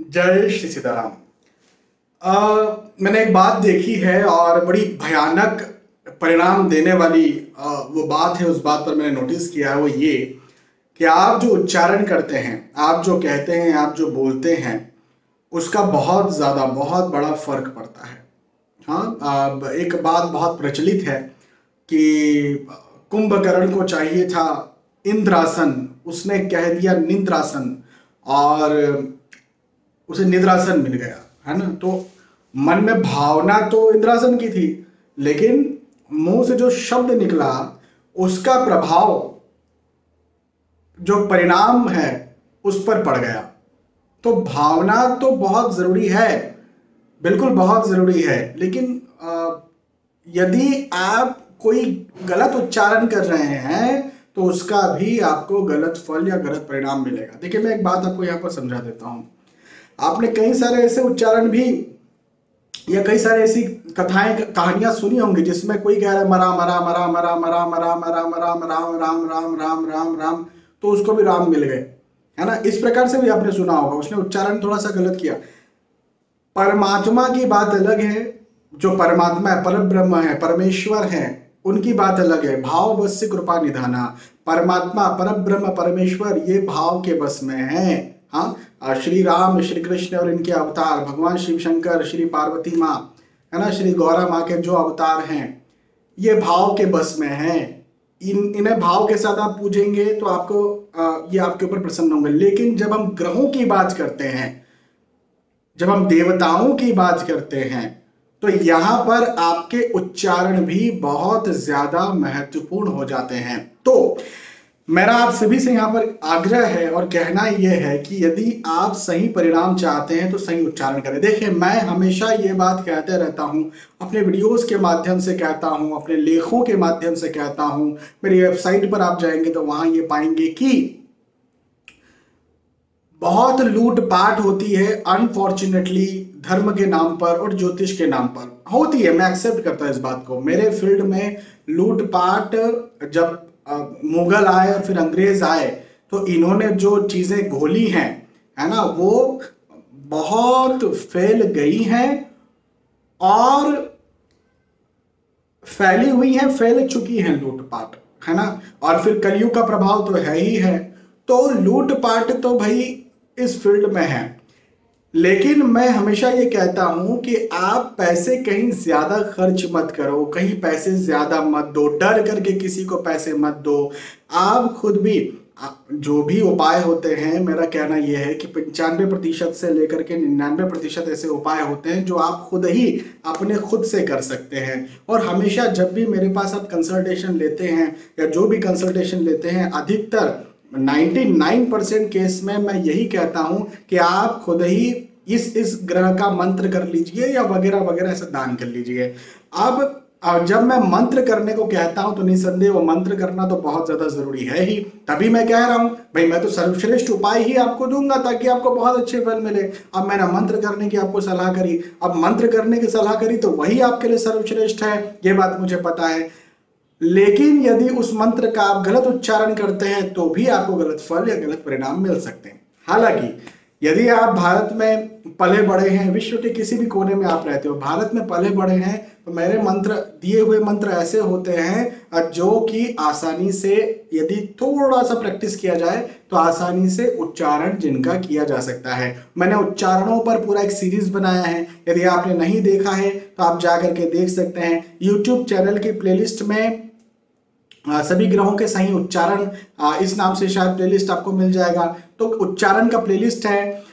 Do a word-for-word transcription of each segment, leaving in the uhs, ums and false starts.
जय श्री सीताराम। अ, मैंने एक बात देखी है और बड़ी भयानक परिणाम देने वाली अ, वो बात है। उस बात पर मैंने नोटिस किया है, वो ये कि आप जो उच्चारण करते हैं, आप जो कहते हैं, आप जो बोलते हैं, उसका बहुत ज़्यादा बहुत बड़ा फर्क पड़ता है। हाँ, अब एक बात बहुत प्रचलित है कि कुंभकर्ण को चाहिए था इंद्रासन, उसने कह दिया निद्रासन और उसे निद्रासन मिल गया, है ना। तो मन में भावना तो इंद्रासन की थी, लेकिन मुंह से जो शब्द निकला उसका प्रभाव, जो परिणाम है, उस पर पड़ गया। तो भावना तो बहुत जरूरी है, बिल्कुल बहुत जरूरी है, लेकिन आ, यदि आप कोई गलत उच्चारण कर रहे हैं तो उसका भी आपको गलत फल या गलत परिणाम मिलेगा। देखिए, मैं एक बात आपको यहाँ पर समझा देता हूँ। आपने कई सारे ऐसे उच्चारण भी या कई सारे ऐसी कथाएं कहानियां सुनी होंगी जिसमें कोई कह रहा है मरा मरा मरा मरा मरा मरा मरा मरा राम राम राम राम राम राम, तो उसको भी राम मिल गए, है ना। इस प्रकार से भी आपने सुना होगा, उसने उच्चारण थोड़ा सा गलत किया। परमात्मा की बात अलग है, जो परमात्मा है, पर ब्रह्म है, परमेश्वर है, उनकी बात अलग है। भाव बस से कृपा निधाना, परमात्मा पर ब्रह्म परमेश्वर ये भाव के बस में है। हाँ, श्री राम, श्री कृष्ण और इनके अवतार, भगवान शिव शंकर, श्री पार्वती माँ, है ना, श्री गौरा माँ के जो अवतार हैं, ये भाव के बस में हैं। इन इन्हें भाव के साथ आप पूजेंगे तो आपको आ, ये आपके ऊपर प्रसन्न होंगे। लेकिन जब हम ग्रहों की बात करते हैं, जब हम देवताओं की बात करते हैं, तो यहां पर आपके उच्चारण भी बहुत ज्यादा महत्वपूर्ण हो जाते हैं। तो मेरा आप सभी से यहाँ पर आग्रह है और कहना यह है कि यदि आप सही परिणाम चाहते हैं तो सही उच्चारण करें। देखिए, मैं हमेशा ये बात कहते रहता हूँ, अपने वीडियोस के माध्यम से कहता हूँ, अपने लेखों के माध्यम से कहता हूँ। मेरी वेबसाइट पर आप जाएंगे तो वहां ये पाएंगे कि बहुत लूटपाट होती है, अनफॉर्चुनेटली, धर्म के नाम पर और ज्योतिष के नाम पर होती है। मैं एक्सेप्ट करता हूँ इस बात को। मेरे फील्ड में लूटपाट, जब मुगल आए और फिर अंग्रेज आए तो इन्होंने जो चीजें घोली हैं, है ना, वो बहुत फैल गई हैं और फैली हुई हैं, फैल चुकी हैं लूटपाट, है ना। और फिर कलयुग का प्रभाव तो है ही है। तो लूटपाट तो भाई इस फील्ड में है, लेकिन मैं हमेशा ये कहता हूं कि आप पैसे कहीं ज्यादा खर्च मत करो, कहीं पैसे ज्यादा मत दो, डर करके किसी को पैसे मत दो। आप खुद भी जो भी उपाय होते हैं, मेरा कहना यह है कि पंचानवे प्रतिशत से लेकर के निन्यानवे प्रतिशत ऐसे उपाय होते हैं जो आप खुद ही अपने खुद से कर सकते हैं। और हमेशा जब भी मेरे पास आप कंसल्टेशन लेते हैं या जो भी कंसल्टेशन लेते हैं, अधिकतर निन्यानवे परसेंट केस में मैं यही कहता हूं कि आप खुद ही इस इस ग्रह का मंत्र कर लीजिए या वगैरह वगैरह ऐसा दान कर लीजिए। अब जब मैं मंत्र करने को कहता हूं तो निसंदेह वो मंत्र करना तो बहुत ज्यादा जरूरी है ही। तभी मैं कह रहा हूं भाई, मैं तो सर्वश्रेष्ठ उपाय ही आपको दूंगा ताकि आपको बहुत अच्छे फल मिले। अब मैंने मंत्र करने की आपको सलाह करी, अब मंत्र करने की सलाह करी तो वही आपके लिए सर्वश्रेष्ठ है, ये बात मुझे पता है। लेकिन यदि उस मंत्र का आप गलत उच्चारण करते हैं तो भी आपको गलत फल या गलत परिणाम मिल सकते हैं। हालांकि यदि आप भारत में पले बड़े हैं, विश्व के किसी भी कोने में आप रहते हो, भारत में पले बड़े हैं, तो मेरे मंत्र, दिए हुए मंत्र ऐसे होते हैं जो कि आसानी से, यदि थोड़ा सा प्रैक्टिस किया जाए तो आसानी से उच्चारण जिनका किया जा सकता है। मैंने उच्चारणों पर पूरा एक सीरीज बनाया है, यदि आपने नहीं देखा है तो आप जाकर के देख सकते हैं। यूट्यूब चैनल की प्लेलिस्ट में आ, सभी ग्रहों के सही उच्चारण, आ, इस नाम से शायद प्लेलिस्ट आपको मिल जाएगा। तो उच्चारण का प्लेलिस्ट है,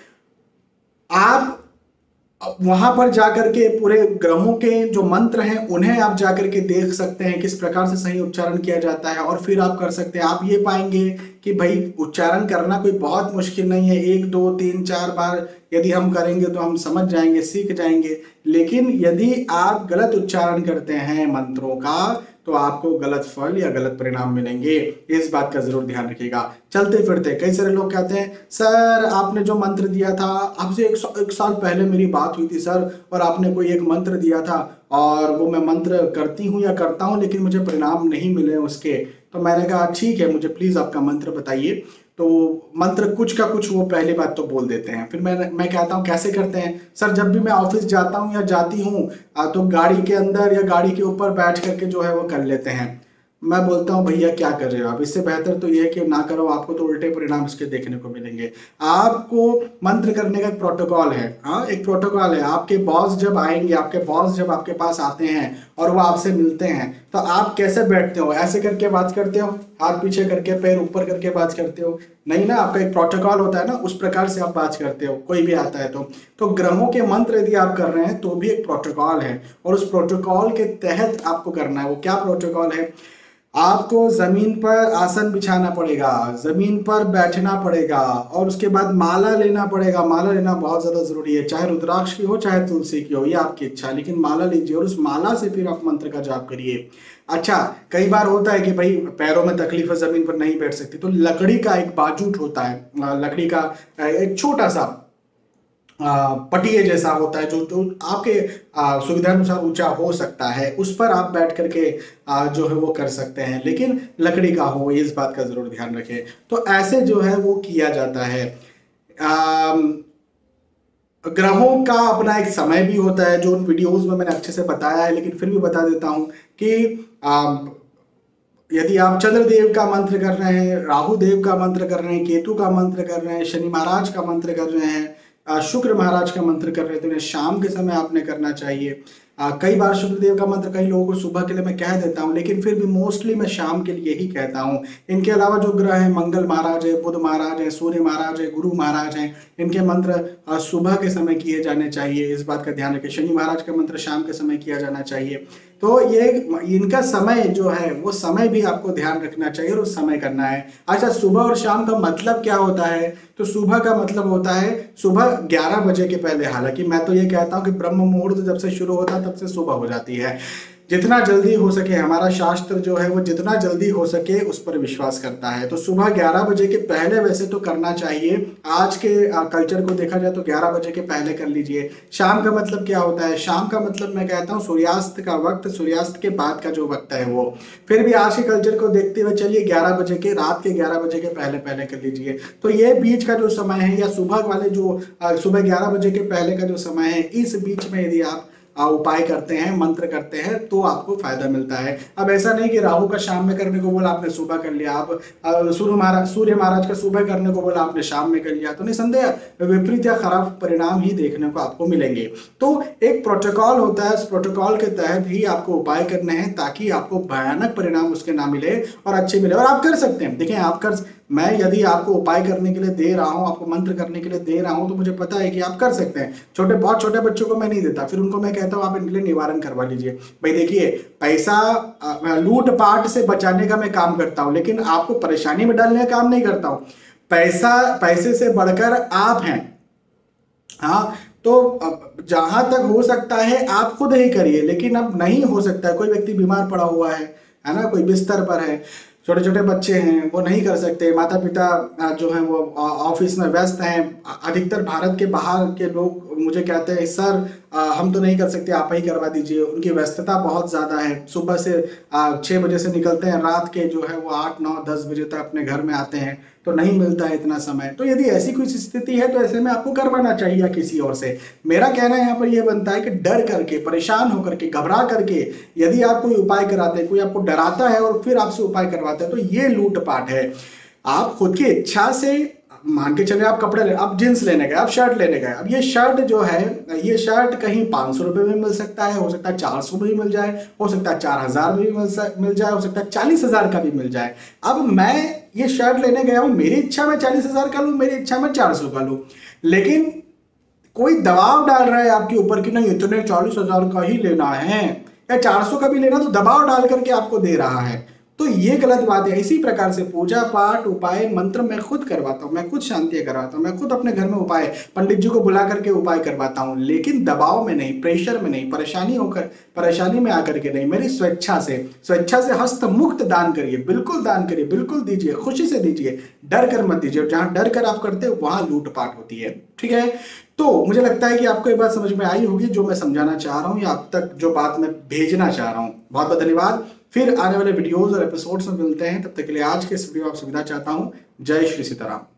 आप वहां पर जाकर के पूरे ग्रहों के जो मंत्र हैं उन्हें आप जाकर के देख सकते हैं किस प्रकार से सही उच्चारण किया जाता है, और फिर आप कर सकते हैं। आप ये पाएंगे कि भाई उच्चारण करना कोई बहुत मुश्किल नहीं है, एक दो तीन चार बार यदि हम करेंगे तो हम समझ जाएंगे, सीख जाएंगे। लेकिन यदि आप गलत उच्चारण करते हैं मंत्रों का तो आपको गलत फल या गलत परिणाम मिलेंगे। इस बात का जरूर ध्यान रखिएगा। चलते फिरते कई सारे लोग कहते हैं, सर आपने जो मंत्र दिया था, आपसे एक, एक साल पहले मेरी बात हुई थी सर, और आपने कोई एक मंत्र दिया था और वो मैं मंत्र करती हूँ या करता हूँ लेकिन मुझे परिणाम नहीं मिले उसके। तो मैंने कहा ठीक है, मुझे प्लीज आपका मंत्र बताइए। तो मंत्र कुछ का कुछ वो पहली बात तो बोल देते हैं। फिर मैं मैं कहता हूँ कैसे करते हैं सर, जब भी मैं ऑफिस जाता हूँ या जाती हूँ तो गाड़ी के अंदर या गाड़ी के ऊपर बैठ करके जो है वो कर लेते हैं। मैं बोलता हूँ भैया क्या कर रहे हो आप, इससे बेहतर तो ये है कि ना करो, आपको तो उल्टे परिणाम इसके देखने को मिलेंगे। आपको मंत्र करने का एक प्रोटोकॉल है, हाँ एक प्रोटोकॉल है। आपके बॉस जब आएंगे, आपके बॉस जब आपके पास आते हैं और वो आपसे मिलते हैं तो आप कैसे बैठते हो? ऐसे करके बात करते हो, हाथ पीछे करके पैर ऊपर करके बात करते हो? नहीं ना, आपका एक प्रोटोकॉल होता है ना, उस प्रकार से आप बात करते हो। कोई भी आता है तो तो ग्रहों के मंत्र यदि आप कर रहे हैं तो भी एक प्रोटोकॉल है और उस प्रोटोकॉल के तहत आपको करना है। वो क्या प्रोटोकॉल है? आपको जमीन पर आसन बिछाना पड़ेगा, जमीन पर बैठना पड़ेगा और उसके बाद माला लेना पड़ेगा। माला लेना बहुत ज्यादा जरूरी है, चाहे रुद्राक्ष की हो चाहे तुलसी की हो, ये आपकी इच्छा, लेकिन माला लीजिए और उस माला से फिर आप मंत्र का जाप करिए। अच्छा, कई बार होता है कि भाई पैरों में तकलीफ है, जमीन पर नहीं बैठ सकती, तो लकड़ी का एक बाजूट होता है, लकड़ी का एक छोटा सा पटिए जैसा होता है जो जो आपके सुविधा अनुसार ऊंचा हो सकता है, उस पर आप बैठ करके आ, जो है वो कर सकते हैं, लेकिन लकड़ी का हो, इस बात का जरूर ध्यान रखें। तो ऐसे जो है वो किया जाता है। आ, ग्रहों का अपना एक समय भी होता है जो उन वीडियोस में मैंने अच्छे से बताया है, लेकिन फिर भी बता देता हूं कि आ, यदि आप चंद्रदेव का मंत्र कर रहे हैं, राहु देव का मंत्र कर रहे हैं, केतु का मंत्र कर रहे हैं, शनि महाराज का मंत्र कर रहे हैं, शुक्र महाराज का मंत्र कर रहे हैं, तो इन्हें शाम के समय आपने करना चाहिए। आ, कई बार शुक्रदेव का मंत्र कई लोगों को सुबह के लिए मैं कह देता हूं, लेकिन फिर भी मोस्टली मैं शाम के लिए ही कहता हूं। इनके अलावा जो ग्रह हैं, मंगल महाराज है, बुध महाराज है, सूर्य महाराज है, गुरु महाराज हैं, इनके मंत्र सुबह के समय किए जाने चाहिए, इस बात का ध्यान रखें। शनि महाराज का मंत्र शाम के समय किया जाना चाहिए। तो ये इनका समय जो है वो समय भी आपको ध्यान रखना चाहिए और उस समय करना है। अच्छा, सुबह और शाम का मतलब क्या होता है? तो सुबह का मतलब होता है सुबह ग्यारह बजे के पहले। हालांकि मैं तो ये कहता हूं कि ब्रह्म मुहूर्त जब से शुरू होता है तब से सुबह हो जाती है। जितना जल्दी हो सके, हमारा शास्त्र जो है वो जितना जल्दी हो सके उस पर विश्वास करता है। तो सुबह ग्यारह बजे के पहले वैसे तो करना चाहिए, आज के कल्चर को देखा जाए तो ग्यारह बजे के पहले कर लीजिए। शाम का मतलब क्या होता है? शाम का मतलब मैं कहता हूँ सूर्यास्त का वक्त, सूर्यास्त के बाद का जो वक्त है वो। फिर भी आज के कल्चर को देखते हुए चलिए ग्यारह बजे के, रात के ग्यारह बजे के पहले पहले कर लीजिए। तो ये बीच का जो समय है या सुबह वाले जो सुबह ग्यारह बजे के पहले का जो समय है, इस बीच में यदि आप उपाय करते हैं, मंत्र करते हैं तो आपको फायदा मिलता है। अब ऐसा नहीं कि राहु का शाम में करने को बोला आपने सुबह कर लिया, आप सूर्य महाराज सूर्य महाराज का सुबह करने को बोला आपने शाम में कर लिया, तो निसंदेह विपरीत या खराब परिणाम ही देखने को आपको मिलेंगे। तो एक प्रोटोकॉल होता है, उस प्रोटोकॉल के तहत ही आपको उपाय करने हैं ताकि आपको भयानक परिणाम उसके ना मिले और अच्छे मिले। और आप कर सकते हैं, देखिए आप कर मैं यदि आपको उपाय करने के लिए दे रहा हूं, आपको मंत्र करने के लिए दे रहा हूं, तो मुझे पता है कि आप कर सकते हैं। छोटे बहुत छोटे बच्चों को मैं नहीं देता, फिर उनको मैं कहता हूं आप इनके लिए निवारण करवा लीजिए। भाई देखिए, पैसा लूट पाट से बचाने का मैं काम करता हूं, लेकिन आपको परेशानी में डालने का काम नहीं करता हूं। पैसा पैसे से बढ़कर आप हैं, हाँ। तो जहां तक हो सकता है आप खुद ही करिए, लेकिन अब नहीं हो सकता है, कोई व्यक्ति बीमार पड़ा हुआ है है ना, कोई बिस्तर पर है, छोटे छोटे बच्चे हैं, वो नहीं कर सकते, माता पिता जो हैं वो ऑफिस में व्यस्त हैं। अधिकतर भारत के बाहर के लोग मुझे कहते हैं सर हम तो नहीं कर सकते, आप ही करवा दीजिए। उनकी व्यस्तता बहुत ज़्यादा है, सुबह से छः बजे से निकलते हैं, रात के जो है वो आठ नौ दस बजे तक अपने घर में आते हैं, तो नहीं मिलता है इतना समय। तो यदि ऐसी कोई स्थिति है तो ऐसे में आपको करवाना चाहिए या किसी और से। मेरा कहना यहाँ पर यह बनता है कि डर करके, परेशान होकर के, घबरा करके यदि आप कोई उपाय कराते हैं, कोई आपको डराता है और फिर आपसे उपाय करवाता है, तो ये लूटपाट है। आप खुद की इच्छा से मान के चले, आप कपड़े ले, आप जींस लेने गए, आप शर्ट लेने गए, अब ये शर्ट जो है, ये शर्ट कहीं पाँच सौ रुपये में मिल सकता है, हो सकता है चार सौ में भी मिल जाए, हो सकता है चार हजार में भी मिल जाए, हो सकता है चालीस हजार का भी मिल जाए। अब मैं ये शर्ट लेने गया हूँ, मेरी इच्छा में चालीस हजार का लूँ, मेरी इच्छा में चार सौ का लूँ, लेकिन कोई दबाव डाल रहा है आपके ऊपर कि नहीं इतने चालीस हजार का ही लेना है या चार सौ का भी लेना, तो दबाव डाल करके आपको दे रहा है, तो ये गलत बात है। इसी प्रकार से पूजा पाठ उपाय मंत्र मैं खुद करवाता हूँ, मैं खुद शांति करवाता हूँ, मैं खुद अपने घर में उपाय पंडित जी को बुला करके उपाय करवाता हूँ, लेकिन दबाव में नहीं, प्रेशर में नहीं, परेशानी होकर परेशानी में आकर के नहीं, मेरी स्वेच्छा से स्वेच्छा से हस्त मुक्त दान करिए, बिल्कुल दान करिए, बिल्कुल दीजिए, खुशी से दीजिए, डर कर मत दीजिए। जहां डर कर आप करते हो वहां लूटपाट होती है, ठीक है। तो मुझे लगता है कि आपको ये बात समझ में आई होगी जो मैं समझाना चाह रहा हूँ या आप तक जो बात मैं भेजना चाह रहा हूँ। बहुत बहुत धन्यवाद। फिर आने वाले वीडियोज और एपिसोड्स में मिलते हैं, तब तक के लिए आज के इस वीडियो आप सुविधा चाहता हूं। जय श्री सीताराम।